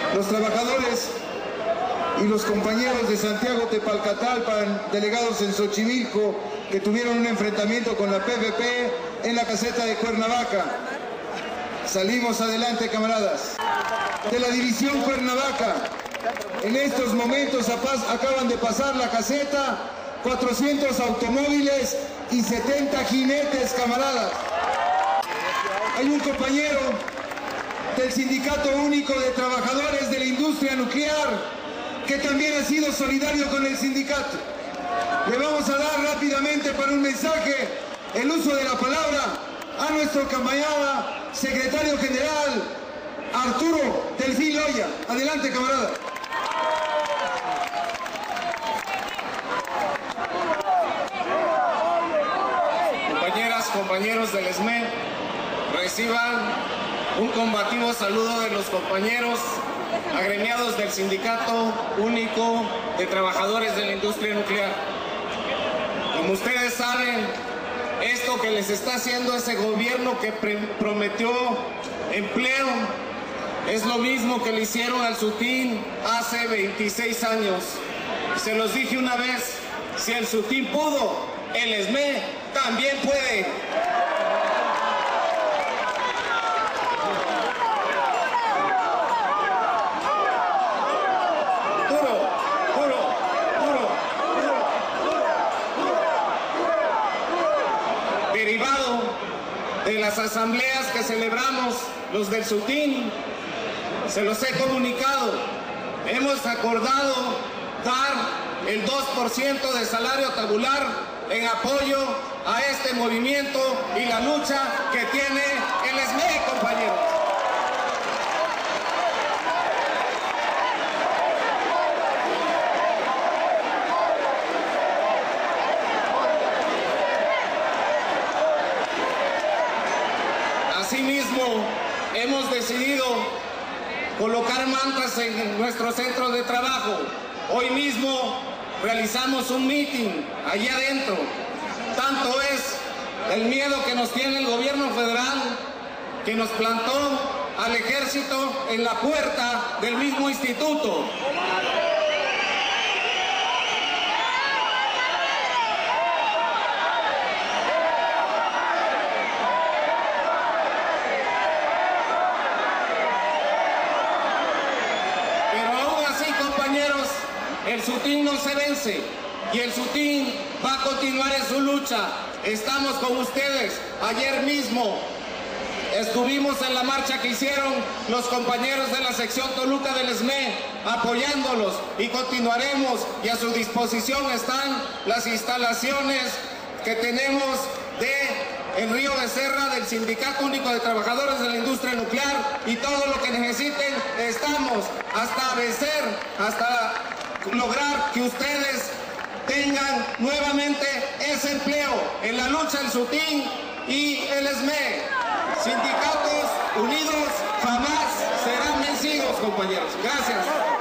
Los trabajadores y los compañeros de Santiago Tepalcatalpan, delegados en Xochimilco, que tuvieron un enfrentamiento con la PVP en la caseta de Cuernavaca. Salimos adelante, camaradas. De la división Cuernavaca, en estos momentos acaban de pasar la caseta 400 automóviles y 70 jinetes, camaradas. Hay un compañero del Sindicato Único de Trabajadores de la Industria Nuclear que también ha sido solidario con el sindicato. Le vamos a dar rápidamente para un mensaje el uso de la palabra a nuestro camarada secretario general Arturo Delfín Loya. Adelante, camarada. Compañeras, compañeros del SME, reciban un combativo saludo de los compañeros agremiados del Sindicato Único de Trabajadores de la Industria Nuclear. Como ustedes saben, esto que les está haciendo ese gobierno que prometió empleo es lo mismo que le hicieron al SUTIN hace 26 años. Se los dije una vez, si el SUTIN pudo, el SME también puede. Derivado de las asambleas que celebramos los del SUTIN, se los he comunicado, hemos acordado dar el 2% de salario tabular en apoyo a este movimiento y la lucha que tiene el SME, compañeros. Asimismo, hemos decidido colocar mantas en nuestros centros de trabajo. Hoy mismo realizamos un meeting allá adentro. Tanto es el miedo que nos tiene el gobierno federal que nos plantó al ejército en la puerta del mismo instituto. El SUTIN no se vence y el SUTIN va a continuar en su lucha. Estamos con ustedes. Ayer mismo estuvimos en la marcha que hicieron los compañeros de la sección Toluca del SME, apoyándolos, y continuaremos, y a su disposición están las instalaciones que tenemos en Río Becerra del Sindicato Único de Trabajadores de la Industria Nuclear, y todo lo que necesiten estamos hasta vencer, hasta lograr que ustedes tengan nuevamente ese empleo en la lucha del SUTIN y el SME. Sindicatos unidos jamás serán vencidos, compañeros. Gracias.